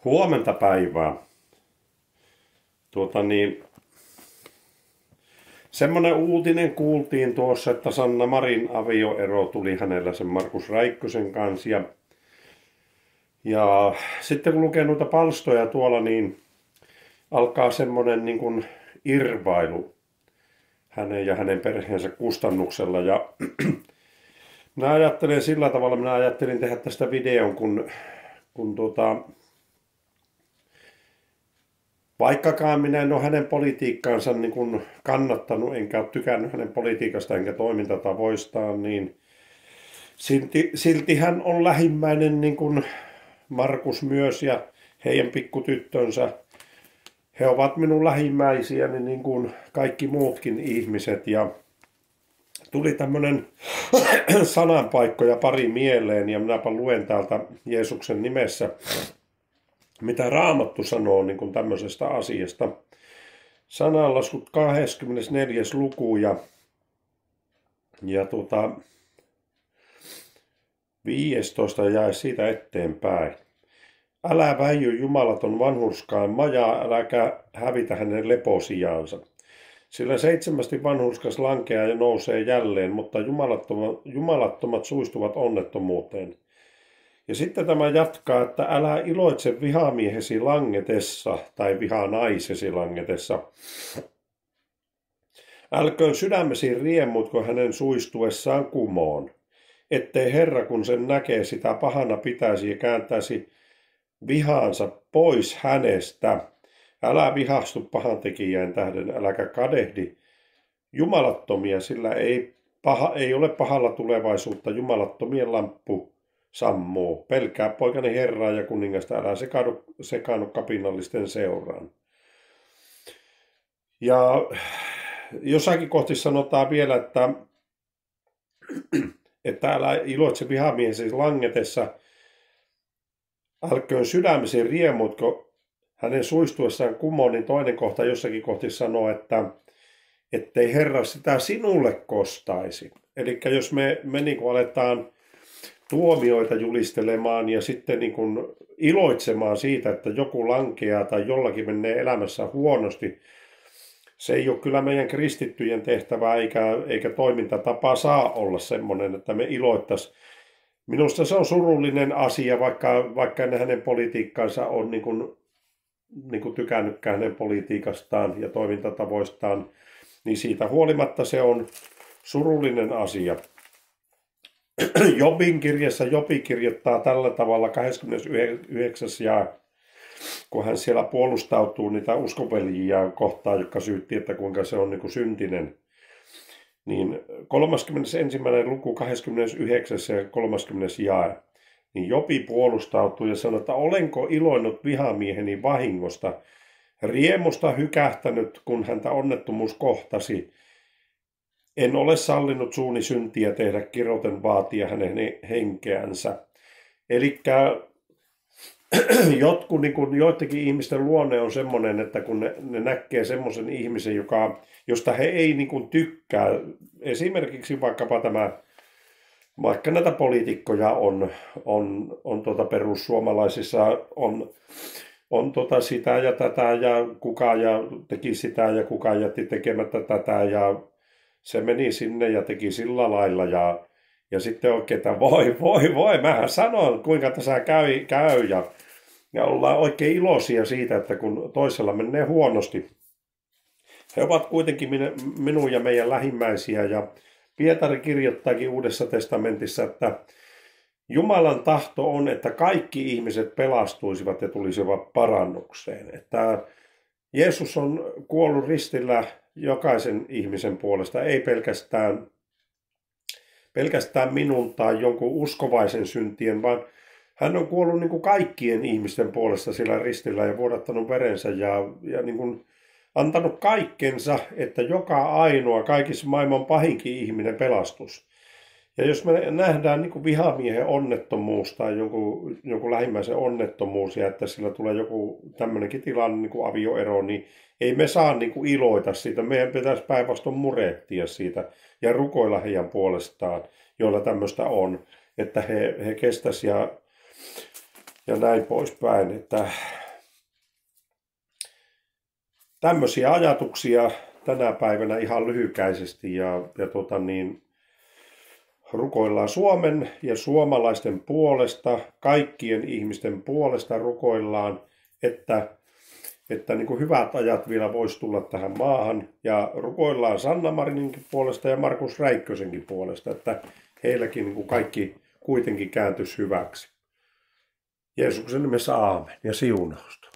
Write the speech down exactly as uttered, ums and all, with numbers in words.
Huomenta päivää. Tuota niin, semmoinen uutinen kuultiin tuossa, että Sanna Marin avioero tuli hänellä sen Markus Räikkösen kanssa. Ja, ja sitten kun lukee noita palstoja tuolla, niin alkaa semmoinen niin kuin irvailu hänen ja hänen perheensä kustannuksella. Ja minä ajattelen sillä tavalla, minä ajattelin tehdä tästä videon, kun, kun tuota, vaikkakaan minä en ole hänen politiikkaansa niin kuin kannattanut, enkä ole tykännyt hänen politiikasta enkä toimintatavoistaan, niin silti, silti hän on lähimmäinen niin kuin Markus myös ja heidän pikkutyttönsä. He ovat minun lähimmäisiäni niin kuin kaikki muutkin ihmiset ja tuli tämmöinen sananpaikko ja pari mieleen ja minäpä luen täältä Jeesuksen nimessä, mitä Raamattu sanoo niin kuin tämmöisestä asiasta. Sananlaskut kaksikymmentäneljäs luku ja, ja tuota, viisitoista jäi siitä eteenpäin. Älä väijy jumalaton vanhurskaan majaa, äläkä hävitä hänen leposijaansa. Sillä seitsemästi vanhurskas lankeaa ja nousee jälleen, mutta jumalattomat, jumalattomat suistuvat onnettomuuteen. Ja sitten tämä jatkaa, että älä iloitse vihamiehesi langetessa tai vihanaisesi langetessa. Älköön sydämesi riemutko hänen suistuessaan kumoon, ettei Herra kun sen näkee sitä pahana pitäisi ja kääntäisi vihaansa pois hänestä. Älä vihastu pahantekijän tähden, äläkä kadehdi jumalattomia, sillä ei, paha, ei ole pahalla tulevaisuutta, jumalattomien lamppu sammuu. Pelkää poikani Herraa ja kuningasta, älä sekaannu, sekaannu kapinallisten seuraan. Ja jossakin kohti sanotaan vielä, että, että älä iloitse vihamiehesi langetessa, älköön sydämesi riemutko hänen suistuessaan kumoon, niin toinen kohta jossakin kohti sanoo, että ettei Herra sitä sinulle kostaisi. Eli jos me, me niin kuin aletaan tuomioita julistelemaan ja sitten niin kuin iloitsemaan siitä, että joku lankeaa tai jollakin menee elämässä huonosti, se ei ole kyllä meidän kristittyjen tehtävä eikä, eikä toimintatapa saa olla semmoinen, että me iloittaisiin. Minusta se on surullinen asia, vaikka, vaikka hänen politiikkansa on niin kuin, niin kuin tykännytkään hänen politiikastaan ja toimintatavoistaan, niin siitä huolimatta se on surullinen asia. Jobin kirjassa Jobi kirjoittaa tällä tavalla kahdeskymmenesyhdeksäs jae, kun hän siellä puolustautuu niitä uskovelijiaan kohtaan, jotka syytti, että kuinka se on niin kuin syntinen. Niin kolmaskymmenesensimmäinen luku, kahdeskymmenesyhdeksäs ja kolmaskymmenes jae. Niin Jobi puolustautuu ja sanoo, että olenko iloinut vihamieheni vahingosta, riemusta hykähtänyt, kun häntä onnettomuus kohtasi. En ole sallinut suuni syntiä tehdä, kiroten vaatia hänen henkeänsä. Eli jotkut, niin kuin joidenkin ihmisten luonne on semmoinen, että kun ne, ne näkee semmoisen ihmisen, joka, josta he ei niin kuin tykkää, esimerkiksi vaikkapa tämä, vaikka näitä poliitikkoja on, on, on tuota perussuomalaisissa, on, on tuota sitä ja tätä ja kuka ja teki sitä ja kuka jätti tekemättä tätä ja se meni sinne ja teki sillä lailla ja, ja sitten oikein, että voi, voi, voi, mähän sanon, kuinka tässä käy, käy ja, ja ollaan oikein iloisia siitä, että kun toisella menee huonosti. He ovat kuitenkin minun ja meidän lähimmäisiä ja Pietari kirjoittaakin Uudessa testamentissa, että Jumalan tahto on, että kaikki ihmiset pelastuisivat ja tulisivat parannukseen. Että Jeesus on kuollut ristillä jokaisen ihmisen puolesta, ei pelkästään, pelkästään minun tai jonkun uskovaisen syntien, vaan hän on kuollut niin kuin kaikkien ihmisten puolesta sillä ristillä ja vuodattanut verensä ja, ja niin kuin antanut kaikkensa, että joka ainoa, kaikissa maailman pahinkin ihminen pelastus. Ja jos me nähdään niin kuin vihamiehen onnettomuus tai jonkun, jonkun lähimmäisen onnettomuus ja että sillä tulee joku tämmöinenkin tilanne niin kuin avioero, niin ei me saa niin kuin iloita siitä. Meidän pitäisi päinvastoin murehtia siitä ja rukoilla heidän puolestaan, joilla tämmöistä on, että he, he kestäisivät ja ja näin poispäin. Että tämmöisiä ajatuksia tänä päivänä ihan lyhykäisesti ja, ja tota niin, rukoillaan Suomen ja suomalaisten puolesta, kaikkien ihmisten puolesta rukoillaan, että, että niin kuin hyvät ajat vielä voisi tulla tähän maahan. Ja rukoillaan Sanna Marininkin puolesta ja Markus Räikkösenkin puolesta, että heilläkin niin kuin kaikki kuitenkin kääntyisi hyväksi. Jeesuksen nimessä aamen ja siunausta.